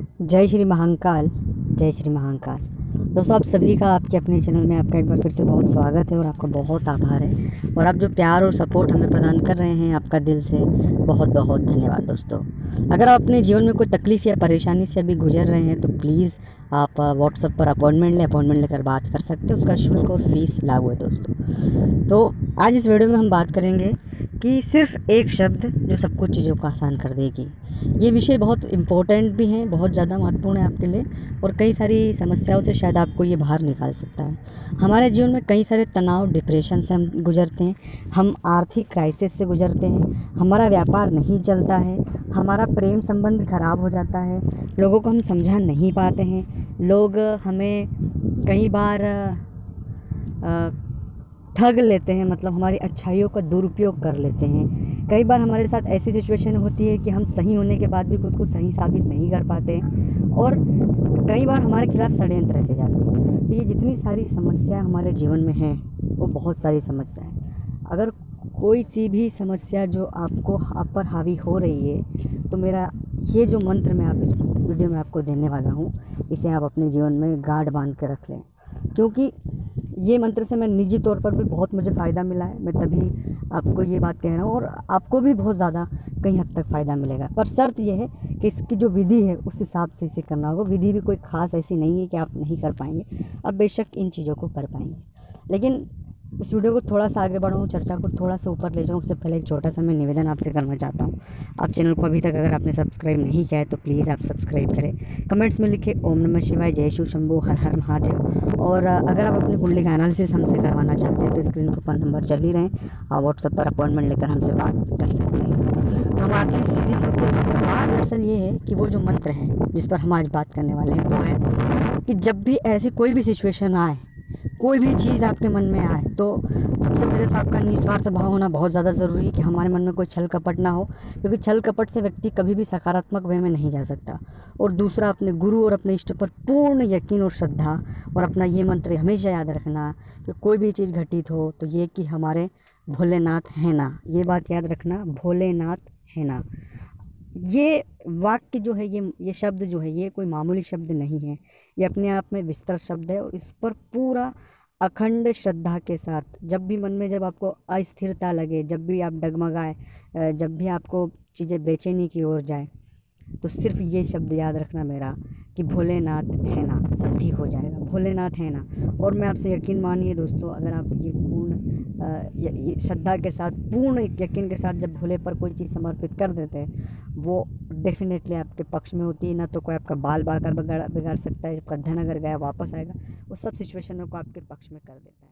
जय श्री महाकाल। जय श्री महाकाल। दोस्तों, आप सभी का आपके अपने चैनल में आपका एक बार फिर से बहुत स्वागत है और आपका बहुत आभार है। और आप जो प्यार और सपोर्ट हमें प्रदान कर रहे हैं, आपका दिल से बहुत बहुत धन्यवाद। दोस्तों, अगर आप अपने जीवन में कोई तकलीफ़ या परेशानी से अभी गुजर रहे हैं तो प्लीज़ आप व्हाट्सएप पर अपॉइंटमेंट लेकर बात कर सकते हैं। उसका शुल्क और फीस लागू है। दोस्तों, तो आज इस वीडियो में हम बात करेंगे कि सिर्फ एक शब्द जो सब कुछ चीज़ों को आसान कर देगी। ये विषय बहुत इम्पोर्टेंट भी है, बहुत ज़्यादा महत्वपूर्ण है आपके लिए और कई सारी समस्याओं से शायद आपको ये बाहर निकाल सकता है। हमारे जीवन में कई सारे तनाव, डिप्रेशन से हम गुजरते हैं, हम आर्थिक क्राइसिस से गुजरते हैं, हमारा व्यापार नहीं चलता है, हमारा प्रेम संबंध खराब हो जाता है, लोगों को हम समझा नहीं पाते हैं, लोग हमें कई बार ठग लेते हैं, मतलब हमारी अच्छाइयों का दुरुपयोग कर लेते हैं। कई बार हमारे साथ ऐसी सिचुएशन होती है कि हम सही होने के बाद भी खुद को सही साबित नहीं कर पाते हैं और कई बार हमारे खिलाफ षड्यंत्र रचे जाते हैं। तो ये जितनी सारी समस्या हमारे जीवन में हैं वो बहुत सारी समस्या है। अगर कोई सी भी समस्या जो आप पर हावी हो रही है तो मेरा ये जो मंत्र मैं आप इस वीडियो में आपको देने वाला हूँ, इसे आप अपने जीवन में गांठ बांध के रख लें, क्योंकि ये मंत्र से मैं निजी तौर पर भी बहुत मुझे फ़ायदा मिला है। मैं तभी आपको ये बात कह रहा हूँ और आपको भी बहुत ज़्यादा कई हद तक फ़ायदा मिलेगा। पर शर्त यह है कि इसकी जो विधि है उस हिसाब से इसे करना होगा। विधि भी कोई ख़ास ऐसी नहीं है कि आप नहीं कर पाएंगे, आप बेशक इन चीज़ों को कर पाएंगे। लेकिन इस वीडियो को थोड़ा सा आगे बढ़ाऊँ, चर्चा को थोड़ा सा ऊपर ले जाऊँ, उससे पहले एक छोटा सा मैं निवेदन आपसे करना चाहता हूँ। आप चैनल को अभी तक अगर आपने सब्सक्राइब नहीं किया है तो प्लीज़ आप सब्सक्राइब करें। कमेंट्स में लिखें ओम नमः शिवाय, जय शिव शंभू, हर हर महादेव। और अगर आप अपनी कुंडली का एनालिसिस हमसे करवाना चाहते हैं तो स्क्रीन के ऊपर नंबर चल ही रहे हैं, आप व्हाट्सएप पर अपॉइंटमेंट लेकर हमसे बात कर सकते हैं। तो हम आते हैं सीधे मुद्दे पर। बात दरअसल ये है कि वो जो मंत्र है जिस पर हम आज बात करने वाले हैं वो है कि जब भी ऐसी कोई भी सिचुएशन आए, कोई भी चीज़ आपके मन में आए, तो सबसे पहले तो आपका निस्वार्थ भाव होना बहुत ज़्यादा ज़रूरी है कि हमारे मन में कोई छल कपट ना हो, क्योंकि छल कपट से व्यक्ति कभी भी सकारात्मक वे में नहीं जा सकता। और दूसरा, अपने गुरु और अपने इष्ट पर पूर्ण यकीन और श्रद्धा, और अपना ये मंत्र हमेशा याद रखना कि कोई भी चीज़ घटित हो तो ये कि हमारे भोलेनाथ है ना, ये बात याद रखना, भोलेनाथ है ना। ये वाक्य जो है, ये शब्द जो है, ये कोई मामूली शब्द नहीं है, ये अपने आप में विस्तृत शब्द है। और इस पर पूरा अखंड श्रद्धा के साथ जब भी मन में, जब आपको अस्थिरता लगे, जब भी आप डगमगाए, जब भी आपको चीज़ें बेचैनी की ओर जाए, तो सिर्फ ये शब्द याद रखना मेरा कि भोलेनाथ है ना, सब ठीक हो जाएगा, भोलेनाथ है ना। और मैं आपसे यकीन मानिए दोस्तों, अगर आप ये पूर्ण श्रद्धा के साथ, पूर्ण यकीन के साथ जब भोले पर कोई चीज़ समर्पित कर देते हैं, वो डेफिनेटली आपके पक्ष में होती है। ना तो कोई आपका बाल बाकर बिगाड़ सकता है, आपका धन अगर गया वापस आएगा, वो सब सिचुएशनों को आपके पक्ष में कर देता है।